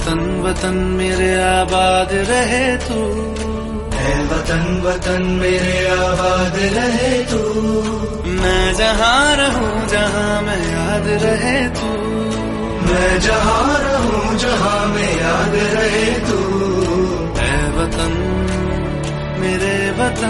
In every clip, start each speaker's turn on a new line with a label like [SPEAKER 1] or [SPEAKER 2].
[SPEAKER 1] वतन वतन मेरे आबाद रहे तू,
[SPEAKER 2] ऐ वतन वतन मेरे आबाद रहे तू।
[SPEAKER 1] मैं जहाँ रहूं जहाँ मैं याद रहे तू,
[SPEAKER 2] मैं जहाँ रहूं जहाँ मैं याद रहे तू।
[SPEAKER 1] ऐ वतन मेरे वतन।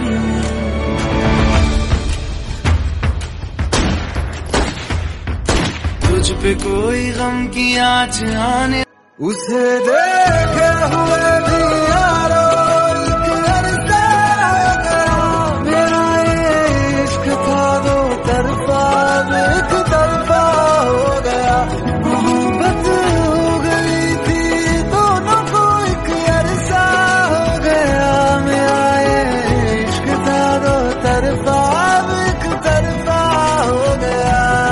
[SPEAKER 1] तुझ पे कोई गम की आँच आने,
[SPEAKER 2] उसे देखे हुए भी यारो एक अरसा गया। मेरा ये इश्क था दो तरफा, एक तरफा हो गया। मोहब्बत हो गई थी दोनों को एक अरसा हो गया। मेरा ये इश्क था दो तरफा, एक तरफा हो गया।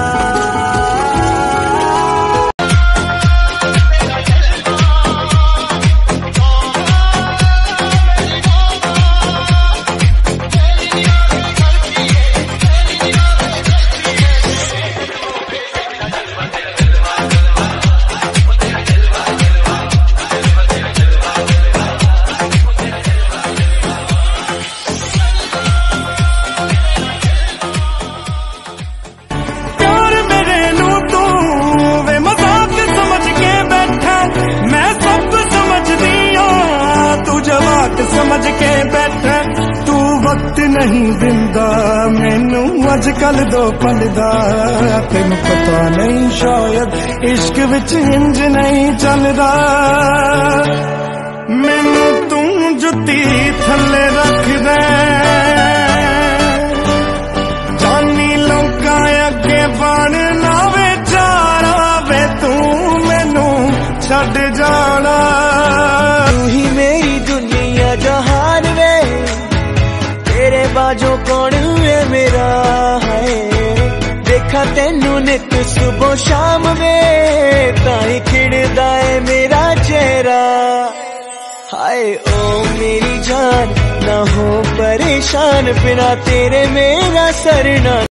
[SPEAKER 3] समझ के बैठा तू वक्त नहीं दिंदा मैनू अजकल दो पल दा। तेनू पता नहीं शायद इश्क विच इंज नहीं चलदा। मैनू तू जुत्ती थल्ले रख दे, जानी लोकां अगे बन ना बेचारा वे तू मैनू छड्ड जाना।
[SPEAKER 4] तू ही मेरी दुनिया जहान वे, तेरे बाजों कौन है मेरा है। देखा तेनू नित सुबह शाम वे, ताई खिड़दा है मेरा चेहरा। हाय ओ मेरी जान ना हो परेशान, बिना तेरे मेरा सरना।